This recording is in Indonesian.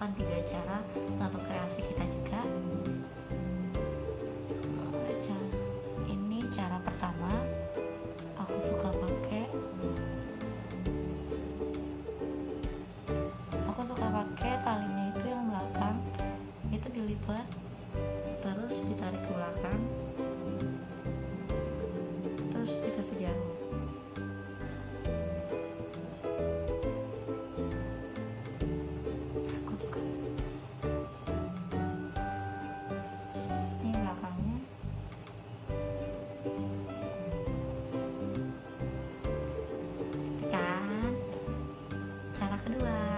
menggunakan 3 cara untuk kreasi kita juga. Ini cara pertama, aku suka pakai talinya itu yang belakang, itu dilipat terus ditarik ke belakang, terus dikasih jarum. Aku suka. Ini belakangnya. Kan cara kedua,